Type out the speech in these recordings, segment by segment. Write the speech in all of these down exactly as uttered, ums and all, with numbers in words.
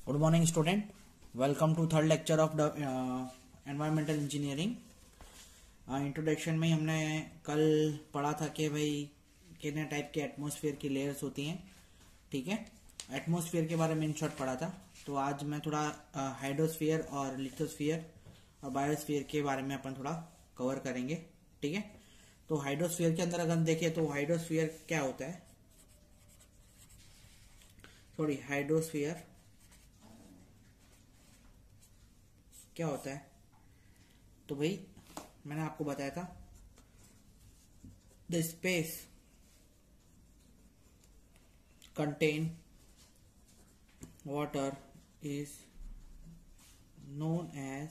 Good morning student, welcome to third lecture of the environmental engineering. Introduction में ही हमने कल पढ़ा था कि भाई कितने टाइप के एटमॉस्फेयर की लेयर्स होती हैं। ठीक है, एटमॉस्फेयर के बारे में इन शॉर्ट पढ़ा था। तो आज मैं थोड़ा हाइड्रोस्फीयर uh, और लिथोस्फीयर और बायोस्फीयर के बारे में अपन थोड़ा कवर करेंगे। ठीक है, तो हाइड्रोस्फीयर के अंदर अगर हम देखें तो हाइड्रोस्फीयर क्या होता है, सॉरी हाइड्रोस्फीयर क्या होता है। तो भाई मैंने आपको बताया था, the space contain water is known as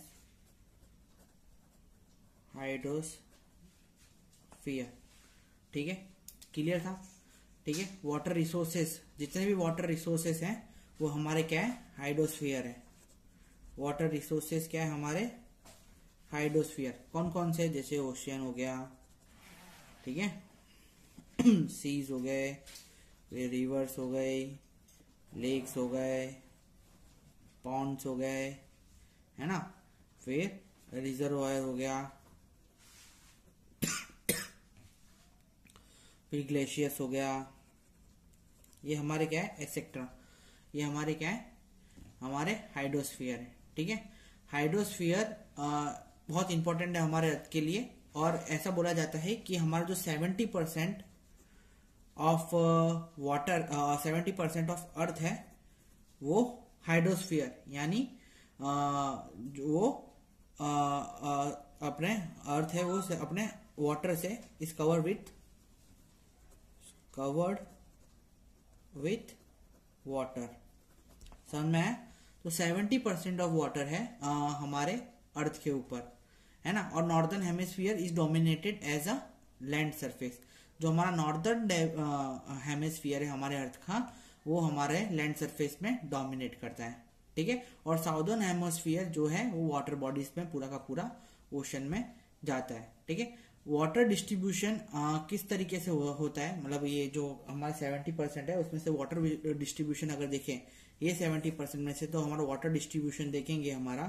hydrosphere. ठीक है, क्लियर था। ठीक है, वाटर रिसोर्सेस, जितने भी वाटर रिसोर्सेस हैं वो हमारे क्या है, हाइड्रोस्फीयर है। वाटर रिसोर्सेस क्या है हमारे, हाइड्रोस्फीयर। कौन कौन से, जैसे ओशियन हो गया, ठीक है, सीज हो गए, रिवर्स हो गए, लेक्स हो गए, पॉन्ड्स हो गए, है ना, फिर रिजर्वायर हो गया, फिर ग्लेशियर्स हो गया। ये हमारे क्या है, एक्सेट्रा, ये हमारे क्या है, हमारे हाइड्रोस्फीयर है। ठीक है, हाइड्रोस्फीयर बहुत इंपॉर्टेंट है हमारे अर्थ के लिए, और ऐसा बोला जाता है कि हमारा जो seventy percent of water, seventy percent of earth है वो हाइड्रोस्फीयर, यानी uh, जो uh, uh, अपने अर्थ है वो अपने वाटर से is covered with covered with water. समझ में है? तो सेवेंटी परसेंट ऑफ वाटर है आ, हमारे अर्थ के ऊपर, है ना। और northern hemisphere is dominated as a land surface. जो हमारा नॉर्दर्न हेमिस्फीयर है हमारे अर्थ का, वो हमारे लैंड सरफेस में डोमिनेट करता है। ठीक है, और साउदर्न हेमिस्फीयर जो है वो वाटर बॉडीज में पूरा का पूरा ओशन में जाता है। ठीक है, वाटर डिस्ट्रीब्यूशन किस तरीके से हो, होता है, मतलब ये जो हमारा सेवेंटी परसेंट है उसमें से वाटर डिस्ट्रीब्यूशन अगर देखें, ये सेवेंटी परसेंट में से, तो हमारा वाटर डिस्ट्रीब्यूशन देखेंगे हमारा,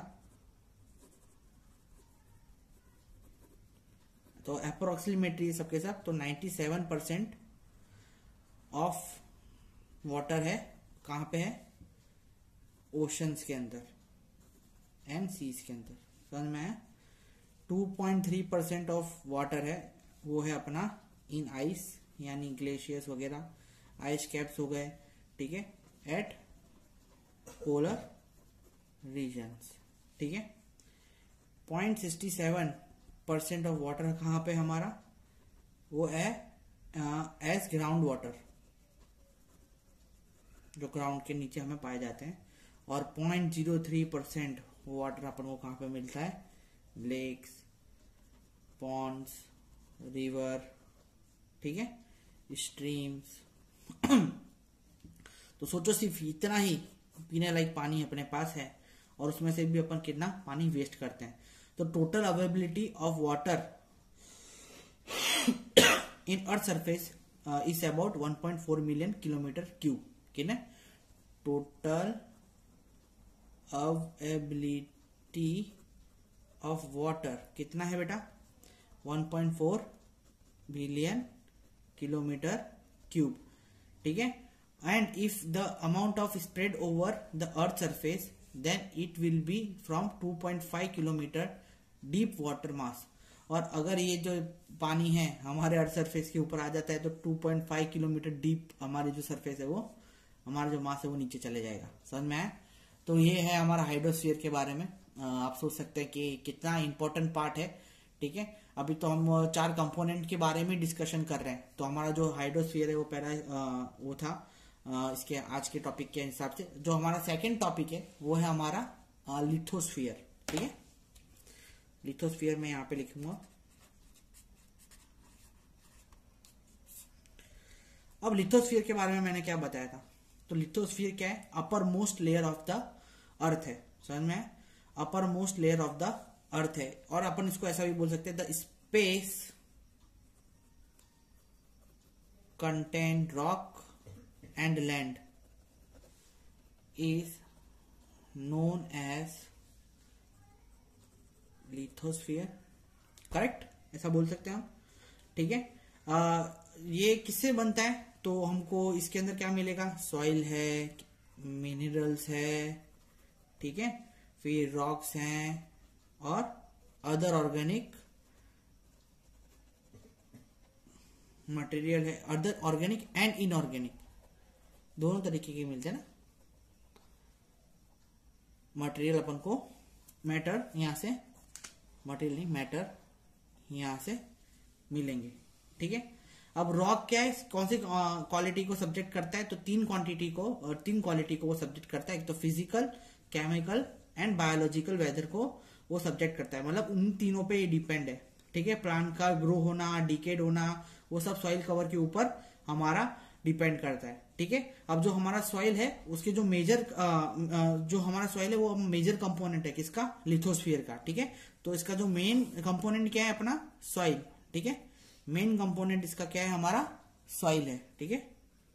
तो अप्रोक्सीमेटली सबके साथ तो ninety seven percent of water है कहां पे है, ओशंस के अंदर एंड सीज के अंदर। समझ में है? Two point three percent of water है वो है अपना इन आइस, यानी ग्लेशियर्स वगैरह, आइस कैप्स हो गए। ठीक है, एट पोलर रीजन्स। ठीक है, point sixty seven percent of water कहां पे हमारा, वो है एज ग्राउंड वाटर, जो ग्राउंड के नीचे हमें पाए जाते हैं। और point zero three percent water अपन को कहां पे मिलता है, लेक्स, पॉन्ड्स, रिवर, ठीक है, स्ट्रीम्स। तो सोचो सिर्फ इतना ही पीने लायक पानी अपने पास है, और उसमें से भी अपन कितना पानी वेस्ट करते हैं। तो total availability of water in earth surface is about one point four million kilometer cube. कितना टोटल अवेलेबिलिटी ऑफ वाटर कितना है बेटा, one point four billion kilometer cube. ठीक है, and if the amount of spread over the earth surface then it will be from two point five kilometer deep water mass। और अगर ये जो पानी है हमारे अर्थ सरफेस के ऊपर आ जाता है तो two point five kilometer deep हमारी जो सरफेस है वो, हमारा जो मास है वो नीचे चले जाएगा। समझ में आया? तो ये है हमारा हाइड्रोस्फीयर के बारे में। आप सोच सकते हैं कि कितना इंपॉर्टेंट पार्ट है। ठीक है, अभी तो हम चार कंपोनेंट के बारे में डिस्कशन कर रहे हैं। तो हमारा जो हाइड्रोस्फीयर है वो पहला वो था इसके आज के टॉपिक के हिसाब से। जो हमारा सेकंड टॉपिक है वो है हमारा लिथोस्फीयर। ठीक है, लिथोस्फीयर में यहां पे लिखूंगा। अब लिथोस्फीयर के बारे में मैंने क्या बताया था, तो लिथोस्फीयर क्या है, upper most layer of the earth है। समझ में, upper most layer of the earth है। और अपन इसको ऐसा भी बोल सकते हैं, the space contain rock and land is known as lithosphere, correct, ऐसा बोल सकते हैं हम, ठीक है। आ, ये किससे बनता है, तो हमको इसके अंदर क्या मिलेगा, सॉइल है, मिनरल्स है, ठीक है, फिर रॉक्स हैं और अदर ऑर्गेनिक मटेरियल है, अदर ऑर्गेनिक एंड इनऑर्गेनिक दोनों तरीके के मिलते हैं ना मटेरियल अपन को, मैटर यहां से, मटेरियल नहीं मैटर यहां से मिलेंगे, ठीक है। अब रॉक क्या है, कौन सी क्वालिटी को सब्जेक्ट करता है, तो तीन क्वांटिटी को और तीन क्वालिटी को वो सब्जेक्ट करता है, एक तो physical, chemical and biological weather को वो सब्जेक्ट करता है, मतलब उन तीनों पे ये डिपेंड है, ठीक है। प्लांट का ग्रो होना, डिकेड होना, वो सब सॉइल कवर के ऊपर हमारा डिपेंड करता है, ठीक है। अब जो हमारा सॉइल है उसके जो मेजर जो हमारा सॉइल है वो मेजर कंपोनेंट है किसका, लिथोस्फीयर का, ठीक है। तो इसका जो मेन कंपोनेंट क्या है अपना, सॉइल, ठीक है। मेन कंपोनेंट इसका क्या है, हमारा सॉइल है, ठीक है।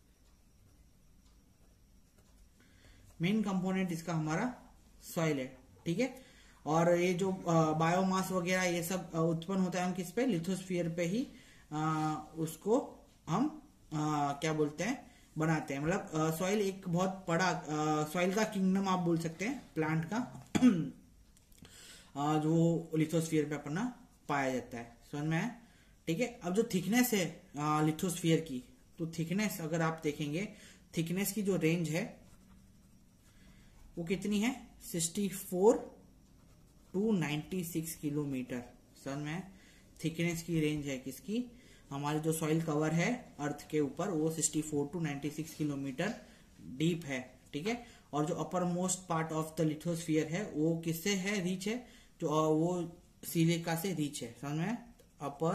मेन कंपोनेंट इसका हमारा सॉइल है, ठीक है। और ये जो बायोमास वगैरह ये सब उत्पन्न होता है हम किस पे, लिथोस्फीयर पे ही आ, उसको हम आ, क्या बोलते हैं, बनाते हैं। मतलब सॉइल एक बहुत बड़ा सॉइल का किंगडम आप बोल सकते हैं, प्लांट का आ, जो लिथोस्फीयर पे अपना पाया जाता है, समझ में है, ठीक है। अब जो थिकनेस है लिथोस्फीयर की, तो थिकनेस अगर आप देखेंगे, थिकनेस की जो रेंज है वो कितनी है, sixty four to ninety six kilometer, समझ में है। थिकनेस की रेंज है किसकी, हमारे जो सॉइल कवर है अर्थ के ऊपर वो sixty four to ninety six kilometer deep है, ठीक है। और जो upper most part of the lithosphere है वो किससे है, रीच है, जो वो सिलिका से रीच है, समझ में। Upper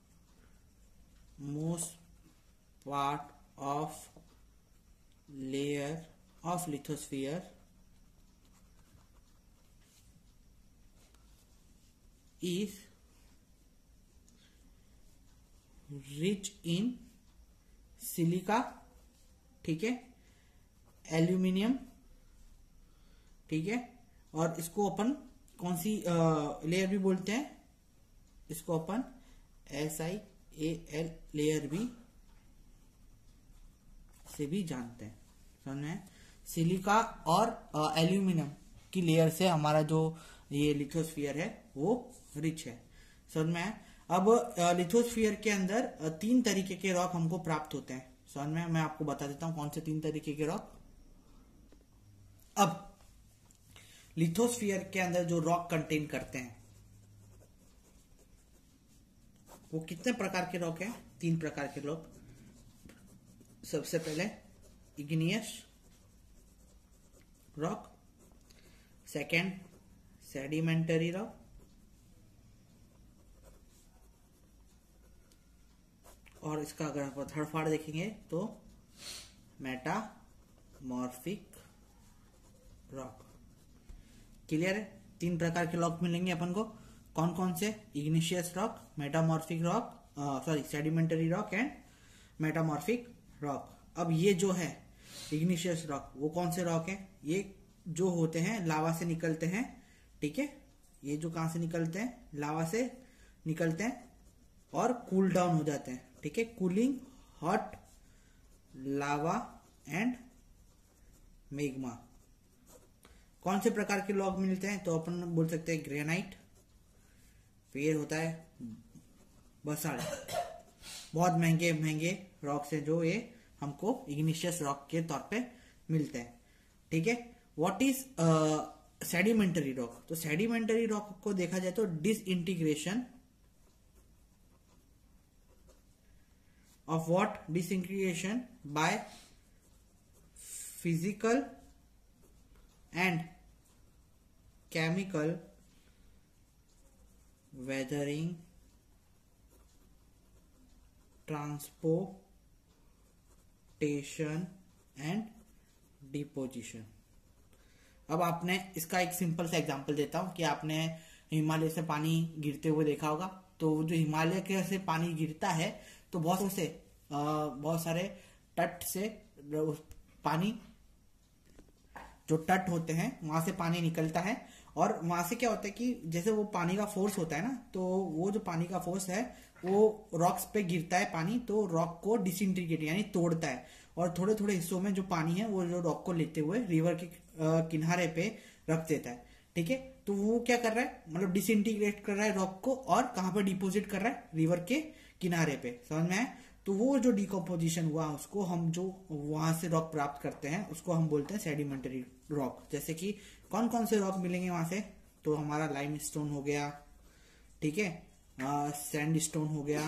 most part of layer of lithosphere is rich in silica, ठीक है, एल्यूमिनियम, ठीक है। और इसको अपन कौन सी लेयर भी बोलते हैं, इसको अपन S I A L layer भी से भी जानते हैं, समझ में। सिलिका और एल्यूमिनियम की लेयर से हमारा जो ये लिथोस्फीयर है वो रिच है, समझ में। अब लिथोस्फीयर के अंदर तीन तरीके के रॉक हमको प्राप्त होते हैं, समझ में। मैं आपको बता देता हूं कौन से तीन तरीके के रॉक। अब लिथोस्फीयर के अंदर जो रॉक कंटेन करते हैं वो कितने प्रकार के रॉक हैं, तीन प्रकार के रॉक। सबसे पहले igneous rock, second sedimentary rock, और इसका अगर आप थर्ड पार्ट देखेंगे तो मेटामॉर्फिक रॉक। क्लियर है, तीन प्रकार के रॉक मिलेंगे अपन को, कौन कौन से, igneous rock, metamorphic rock, sorry sedimentary rock and metamorphic rock. अब ये जो है इग्निशियस रॉक, वो कौन से रॉक है, ये जो होते हैं लावा से निकलते हैं, ठीक है। ये जो कहां से निकलते हैं, लावा से निकलते हैं और कूल डाउन हो जाते हैं, ठीक है। Cooling hot lava and magma. कौन से प्रकार के रॉक मिलते हैं, तो अपन बोल सकते हैं ग्रेनाइट, फिर होता है बसाल्ट। बहुत महंगे महंगे रॉक से जो ये हमको इग्निशियस रॉक के तौर पे मिलते हैं, ठीक है। व्हाट इज सेडिमेंटरी रॉक, तो सेडिमेंटरी रॉक को देखा जाए तो disintegration of what, disintegration by physical and chemical weathering, transportation and deposition। अब आपने इसका एक सिंपल सा एग्जांपल देता हूं कि आपने हिमालय से पानी गिरते हुए देखा होगा, तो जो हिमालय के से पानी गिरता है तो बहुत से आ, बहुत सारे तट से पानी जो तट होते हैं वहां से पानी निकलता है, और वहां से क्या होता है कि जैसे वो पानी का फोर्स होता है ना, तो वो जो पानी का फोर्स है वो रॉक्स पे गिरता है पानी, तो रॉक को डिसइंटीग्रेट यानी तोड़ता है, और थोड़े थोड़े हिस्सों में जो पानी है वो जो रॉक को लेते हुए रिवर के किनारे पे रख देता है। ठीक है, तो वो क्या कर रहा है, मतलब डिसइंटीग्रेट कर रहा है रॉक को, और कहाँ पे डिपोजिट कर रहा है, रिवर के किनारे पे। समझ में आया? तो वो जो डिकम्पोजिशन हुआ उसको हम जो वहां से रॉक प्राप्त करते हैं उसको हम बोलते हैं सेडिमेंटरी रॉक। जैसे कि कौन कौन से रॉक मिलेंगे वहां से, तो हमारा लाइम स्टोन हो गया, ठीक है, सैंड स्टोन हो गया,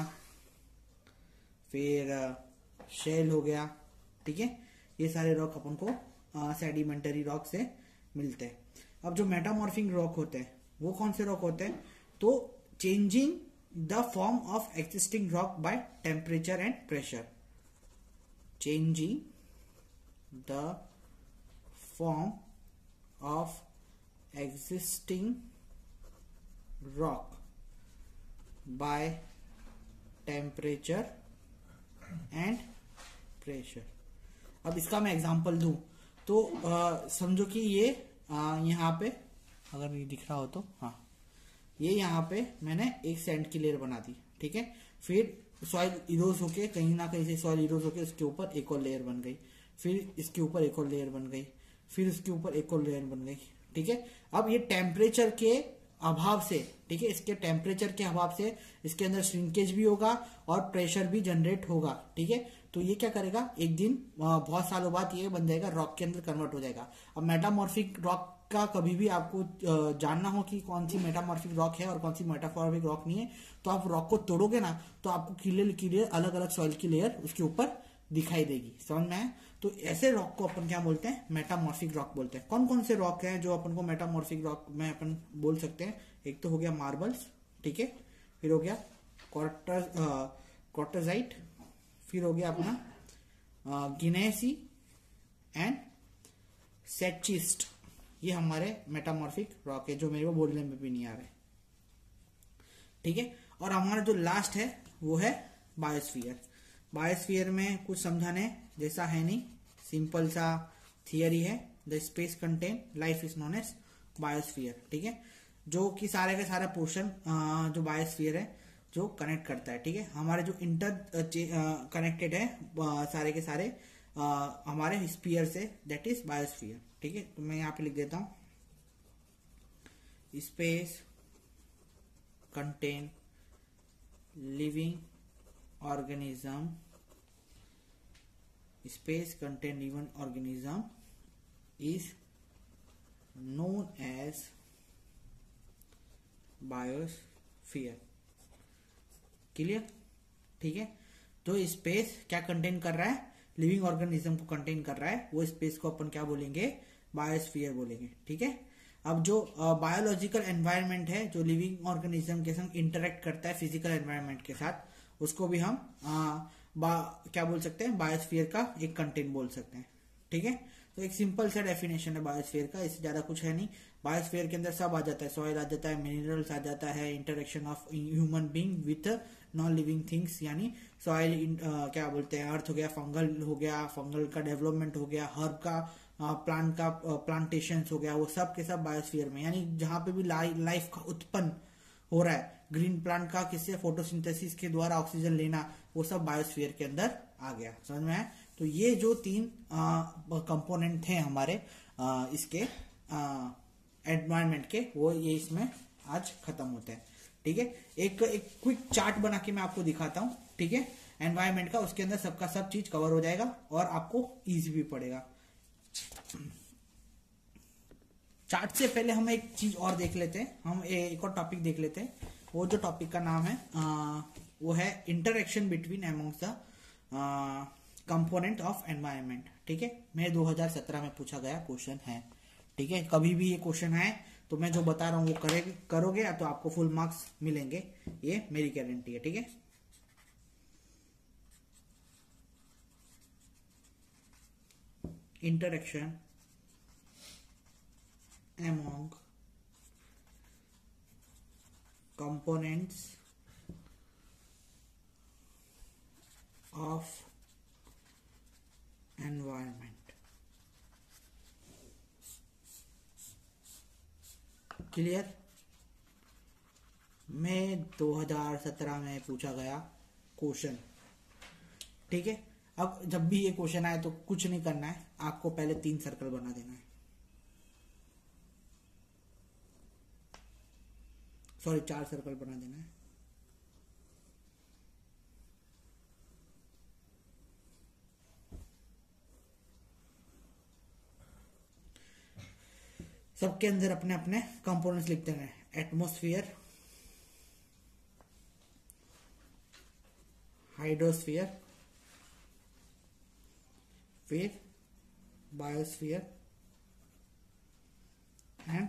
फिर शेल हो गया, ठीक है, ये सारे रॉक अपन को सेडिमेंटरी रॉक से मिलते हैं। अब जो मेटामॉर्फिक रॉक होते हैं वो कौन से रॉक होते हैं, तो changing the form of existing rock by temperature and pressure, changing the form of existing rock by temperature and pressure। अब इसका मैं एग्जांपल दूं तो आ, समझो कि ये यहाँ पे अगर ये दिख रहा हो तो, हाँ, ये यहाँ पे मैंने एक सैंड की लेयर बना दी, ठीक है, फिर सॉइल इरोज होके कहीं ना कहीं से सॉइल इरोज होके उसके ऊपर एक और लेयर बन गई, फिर इसके ऊपर एक और लेयर बन गई, फिर उसके ऊपर एक और लेयर बन गई, ठीक है। अब ये टेम्परेचर के अभाव से, ठीक है, इसके टेम्परेचर के अभाव से इसके अंदर श्रिंकेज भी होगा और प्रेशर भी जनरेट होगा, ठीक है। तो ये क्या करेगा, एक दिन बहुत सालों बाद ये बन जाएगा, रॉक के अंदर कन्वर्ट हो जाएगा। अब मेटामॉर्फिक रॉक का कभी भी आपको जानना हो कि कौन सी मेटामॉर्फिक रॉक है और कौन सी मेटामॉर्फिक रॉक नहीं है, तो आप रॉक को तोड़ोगे ना तो आपको क्लियर क्लियर अलग अलग सॉइल की लेयर उसके ऊपर दिखाई देगी। समझ में आया? तो ऐसे रॉक को अपन क्या बोलते हैं, मेटामॉर्फिक रॉक बोलते हैं। कौन कौन से रॉक हैं जो अपन को मेटामॉर्फिक रॉक में अपन बोल सकते हैं, एक तो हो गया मार्बल्स, ठीक है, फिर हो गया क्वार्टरजाइट, फिर हो गया अपना गिनेसी एंड सेचिस्ट। ये हमारे मेटामॉर्फिक रॉक है जो मेरे को बोलने में भी नहीं आ रहे, ठीक है। और हमारा जो लास्ट है वो है बायोस्फीयर। बायोस्फीयर में कुछ समझाने जैसा है नहीं, सिंपल सा थियरी है, the space contain life is known as biosphere, ठीक है, जो कि सारे के सारे पोर्शन जो बायोस्फीयर है जो कनेक्ट करता है, ठीक है। हमारे जो इंटर कनेक्टेड है सारे के सारे आ, हमारे स्पीयर से, दैट इज बायोस्फीयर, ठीक है। तो मैं यहाँ पे लिख देता हूं, space contain living organism, space contain living organism is known as biosphere। Clear? ठीक है, तो स्पेस क्या कंटेन कर रहा है, लिविंग ऑर्गेनिज्म को कंटेन कर रहा है, वो स्पेस को अपन क्या बोलेंगे, बायोस्फीयर बोलेंगे, ठीक है। अब जो बायोलॉजिकल uh, एनवायरनमेंट है जो लिविंग ऑर्गेनिज्म के संग इंटरेक्ट करता है फिजिकल एनवायरनमेंट के साथ, उसको भी हम uh, बा, क्या बोल सकते हैं, बायोस्फीयर का एक कंटेंट बोल सकते हैं, ठीक है। तो एक सिंपल सा डेफिनेशन है बायोस्फीयर का, इससे ज्यादा कुछ है नहीं। बायोस्फीयर के अंदर सब आ जाता है, सॉइल आ जाता है, मिनरल्स आ जाता है, interaction of human being with non living things, यानी सॉइल क्या बोलते हैं, अर्थ हो गया, फंगल हो गया, फंगल का डेवलपमेंट हो गया, हर्ब का प्लांट uh, का प्लांटेशन uh, हो गया, वो सब के सब बायोस्फीयर में, यानी जहां पे भी लाइफ का उत्पन्न हो रहा है, ग्रीन प्लांट का किससे, फोटोसिंथेसिस के द्वारा ऑक्सीजन लेना, वो सब बायोस्फीयर के अंदर आ गया। समझ में आया? तो ये जो तीन कंपोनेंट थे हमारे आ, इसके एनवायरनमेंट के, वो ये इसमें आज खत्म होते हैं, ठीक है। एक एक क्विक चार्ट बना के मैं आपको दिखाता हूं, ठीक है, एनवायरनमेंट का, उसके अंदर सबका सब चीज कवर हो जाएगा और आपको इजी भी पड़ेगा। चार्ट से पहले हम एक चीज और देख लेते हैं, हम एक और टॉपिक देख लेते हैं। वो जो टॉपिक का नाम है आ, वो है interaction between amongst the component of environment, ठीक है। मैं दो हज़ार सत्रह में पूछा गया क्वेश्चन है, ठीक है। कभी भी ये क्वेश्चन है तो मैं जो बता रहा हूँ वो करे करोगे तो आपको फुल मार्क्स मिलेंगे, ये मेरी गारंटी है, ठीक है। Interaction among components of environment। Clear. में दो हज़ार सत्रह में पूछा गया क्वेश्चन, ठीक है। अब जब भी ये क्वेश्चन आए तो कुछ नहीं करना है, आपको पहले तीन सर्कल बना देना है, सॉरी चार सर्कल बना देना है। सबके अंदर अपने अपने कंपोनेंट्स लिख देना है। एटमॉस्फेयर, हाइड्रोस्फीयर, फिर बायोस्फीयर एंड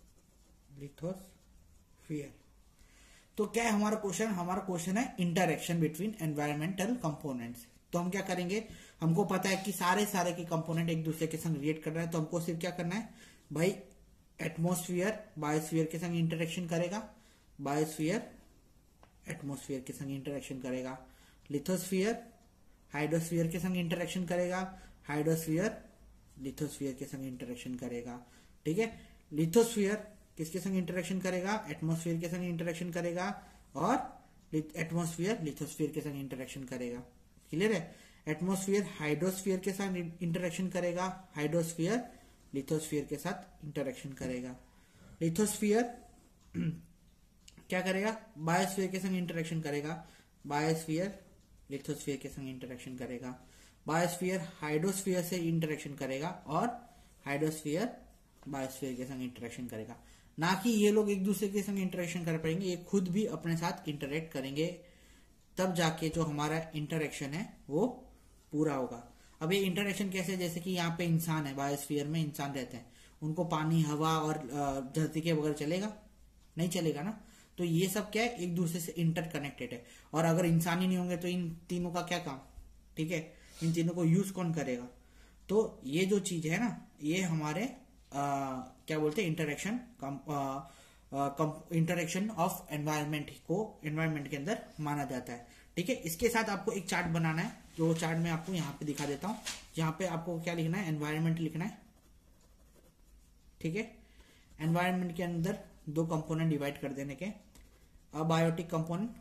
लिथोस्फीयर। तो क्या है हमारा क्वेश्चन? हमारा क्वेश्चन है इंटरेक्शन बिटवीन एनवायरमेंटल कंपोनेंट्स। तो हम क्या करेंगे, हमको पता है कि सारे सारे के कंपोनेंट एक दूसरे के संग रिएक्ट कर रहे हैं, तो हमको सिर्फ क्या करना है भाई, एटमॉस्फेयर बायोस्फीयर के संग इंटरेक्शन करेगा, बायोस्फीयर एटमॉस्फेयर के संग इंटरेक्शन करेगा, लिथोस्फीयर हाइड्रोस्फीयर के संग इंटरेक्शन करेगा, हाइड्रोस्फीयर लिथोस्फीयर के संग इंटरेक्शन करेगा, ठीक है। लिथोस्फीयर किसके संग इंटरेक्शन करेगा? एटमॉस्फेयर के संग इंटरेक्शन करेगा, और एटमॉस्फेयर लिथोस्फीयर के संग इंटरेक्शन करेगा। क्लियर है? एटमॉस्फेयर हाइड्रोस्फीयर के साथ इंटरेक्शन करेगा, हाइड्रोस्फीयर लिथोस्फीयर के साथ इंटरेक्शन करेगा। लिथोस्फीयर क्या करेगा? बायोस्फीयर के संग इंटरेक्शन करेगा, बायोस्फीयर लिथोस्फीयर के संग इंटरेक्शन करेगा। बायोस्फीयर हाइड्रोस्फीयर से इंटरेक्शन करेगा, और हाइड्रोस्फीयर बायोस्फीयर के संग इंटरेक्शन करेगा। ना कि ये लोग एक दूसरे के संग इंटरेक्शन कर पाएंगे, ये खुद भी अपने साथ इंटरेक्ट करेंगे, तब जाके जो हमारा इंटरेक्शन है वो पूरा होगा। अब ये इंटरेक्शन कैसे? जैसे कि यहाँ पे इंसान है, बायोस्फीयर में इंसान रहते हैं, उनको पानी हवा और धरती के बगैर चलेगा? नहीं चलेगा ना। तो ये सब क्या है, एक दूसरे से इंटरकनेक्टेड है। और अगर इंसान ही नहीं होंगे तो इन तीनों का क्या काम, ठीक है, इन तीनों को यूज कौन करेगा? तो ये जो चीज है ना, ये हमारे आ, क्या बोलते हैं, इंटरेक्शन इंटरेक्शन ऑफ एनवायरमेंट को एनवायरमेंट के अंदर माना जाता है, ठीक है। इसके साथ आपको एक चार्ट बनाना है, जो चार्ट मैं आपको यहाँ पे दिखा देता हूँ। यहाँ पे आपको क्या लिखना है? एनवायरमेंट लिखना है, ठीक है। एनवायरमेंट के अंदर दो कंपोनेंट डिवाइड कर देने के, अबायोटिक कंपोनेंट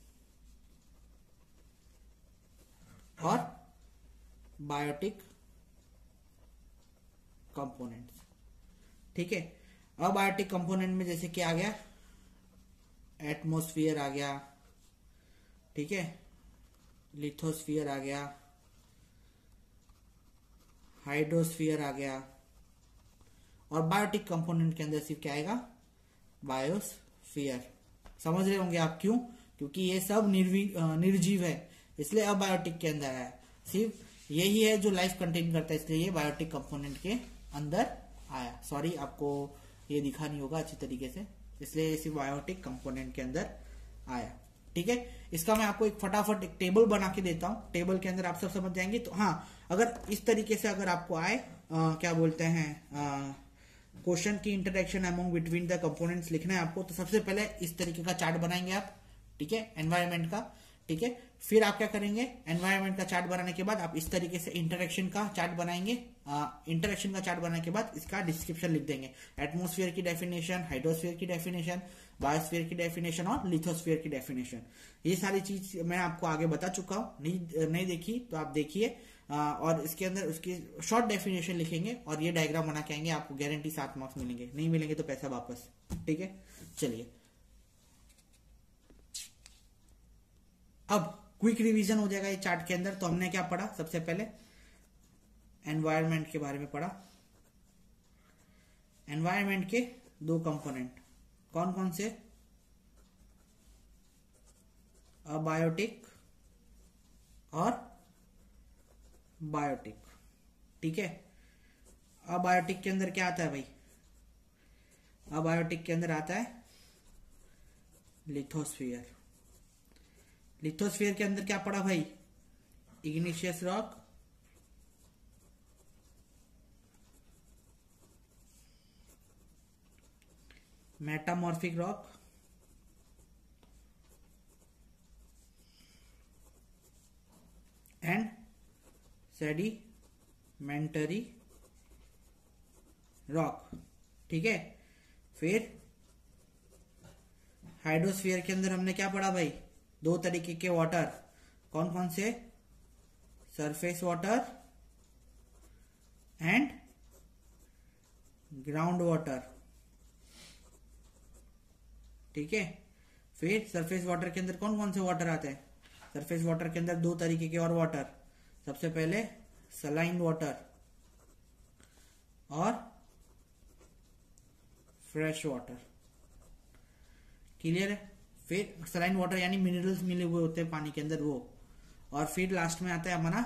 और बायोटिक कंपोनेंट्स, ठीक है। अबायोटिक कंपोनेंट में जैसे क्या आ गया, एटमॉस्फेयर आ गया, ठीक है, लिथोस्फीयर आ गया, हाइड्रोस्फीयर आ गया, और बायोटिक कंपोनेंट के अंदर सिर्फ क्या आएगा? बायोस्फीयर। समझ रहे होंगे आप क्यों? क्योंकि ये सब निर्जीव है, इसलिए अबायोटिक के अंदर है। सिर्फ यही है जो लाइफ कंटेन करता है, इसलिए ये बायोटिक कंपोनेंट के अंदर आया। सॉरी, आपको ये दिखा नहीं होगा अच्छी तरीके से, इसलिए सिर्फ बायोटिक कंपोनेंट के अंदर आया, ठीक है। इसका मैं आपको एक फटाफट एक टेबल बना के देता हूं, टेबल के अंदर आप सब समझ जाएंगे। तो हाँ, अगर इस तरीके से अगर आपको आए, आ, क्या बोलते हैं, क्वेश्चन की interaction among between the components लिखना है आपको, तो सबसे पहले इस तरीके का चार्ट बनाएंगे आप, ठीक है, एनवायरमेंट का, ठीक है। फिर आप क्या करेंगे, एनवायरमेंट का चार्ट बनाने के बाद आप इस तरीके से इंटरेक्शन का चार्ट बनाएंगे। इंटरेक्शन का चार्ट बनाने के बाद इसका डिस्क्रिप्शन लिख देंगे, एटमॉस्फेयर की डेफिनेशन, हाइड्रोस्फीयर की डेफिनेशन, बायोस्फीयर की डेफिनेशन और लिथोस्फीयर की डेफिनेशन। ये सारी चीज मैं आपको आगे बता चुका हूँ, नहीं नहीं देखी तो आप देखिए, और इसके अंदर उसकी शॉर्ट डेफिनेशन लिखेंगे और ये डायग्राम बना के आएंगे, आपको गारंटी सात मार्क्स मिलेंगे, नहीं मिलेंगे तो पैसा वापस, ठीक है। चलिए, अब क्विक रिवीजन हो जाएगा ये चार्ट के अंदर। तो हमने क्या पढ़ा? सबसे पहले एनवायरनमेंट के बारे में पढ़ा। एनवायरनमेंट के दो कंपोनेंट कौन कौन से? अबायोटिक और बायोटिक, ठीक है। अबायोटिक के अंदर क्या आता है भाई? अबायोटिक के अंदर आता है लिथोस्फीयर। लिथोस्फीयर के अंदर क्या पड़ा भाई? Igneous rock, metamorphic rock, and sedimentary rock, ठीक है। फिर हाइड्रोस्फीयर के अंदर हमने क्या पढ़ा भाई, दो तरीके के वाटर, कौन कौन से, surface water and ground water, ठीक है। फिर सरफेस वाटर के अंदर कौन कौन से वाटर आते हैं, सरफेस वाटर के अंदर दो तरीके के और वाटर, सबसे पहले सलाइन वाटर और फ्रेश वाटर, क्लियर है। फिर सलाइन वाटर यानी मिनरल्स मिले हुए होते हैं पानी के अंदर वो, और फिर लास्ट में आता है हमारा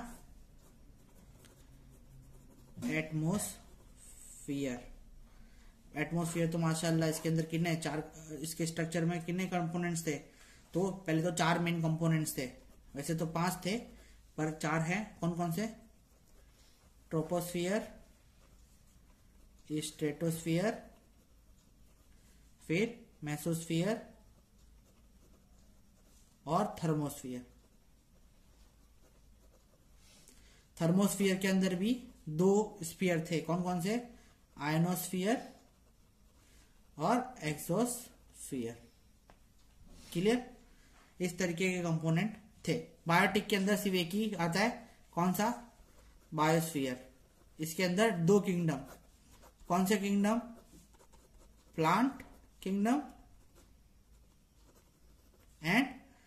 एटमॉस्फेयर। एटमॉस्फेयर तो माशाल्लाह इसके अंदर कितने चार, इसके स्ट्रक्चर में कितने कंपोनेंट्स थे, तो पहले तो चार मेन कंपोनेंट्स थे, वैसे तो पांच थे पर चार हैं, कौन कौन से, ट्रोपोस्फियर, स्ट्रेटोस्फियर, फिर मेसोस्फियर और थर्मोस्फियर। थर्मोस्फियर के अंदर भी दो स्फीयर थे, कौन कौन से, आयनोस्फियर और एक्सोस्फियर, क्लियर। इस तरीके के कंपोनेंट थे। बायोटिक के अंदर सिर्फ एक ही आता है, कौन सा, बायोस्फीयर। इसके अंदर दो किंगडम, कौन से kingdom, plant kingdom and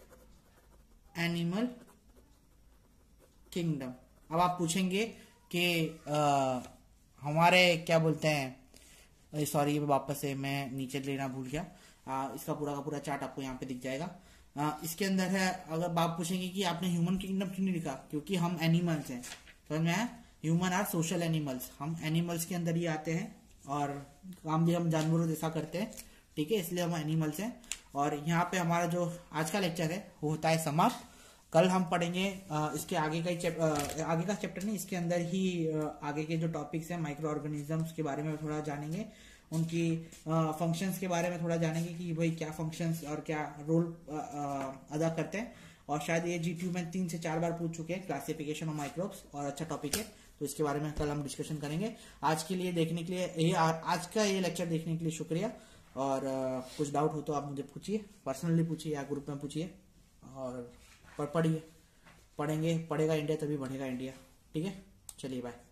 animal kingdom. अब आप पूछेंगे कि हमारे क्या बोलते हैं, सॉरी वापस से मैं नीचे लेना भूल गया, आ, इसका पूरा का पूरा चार्ट आपको यहाँ पे दिख जाएगा। आ, इसके अंदर है, अगर आप पूछेंगे कि आपने ह्यूमन किंगडम क्यों नहीं लिखा, क्योंकि हम एनिमल्स हैं, समझ में आया, ह्यूमन आर सोशल एनिमल्स, हम एनिमल्स के अंदर ही आते हैं और काम भी हम जानवरों जैसा करते हैं, ठीक है, इसलिए हम एनिमल्स हैं। और यहाँ पे हमारा जो आज का लेक्चर है वो होता है समाप्त। कल हम पढ़ेंगे इसके आगे का ही आगे का चैप्टर नहीं, इसके अंदर ही आगे के जो टॉपिक्स हैं माइक्रो ऑर्गेनिजम्स के बारे में थोड़ा जानेंगे, उनकी फंक्शंस के बारे में थोड़ा जानेंगे कि भाई क्या फंक्शंस और क्या रोल अदा करते हैं। और शायद ये जीटीयू में तीन से चार बार पूछ चुके हैं, क्लासिफिकेशन ऑफ माइक्रोब्स, और अच्छा टॉपिक है, तो इसके बारे में कल हम डिस्कशन करेंगे। आज के लिए देखने के लिए ये आज का ये लेक्चर देखने के लिए शुक्रिया, और कुछ डाउट हो तो आप मुझे पूछिए, पर्सनली पूछिए या ग्रुप में पूछिए, और पढ़िए, पढ़ेंगे, पढ़ेगा इंडिया तभी बढ़ेगा इंडिया, ठीक है। चलिए बाय।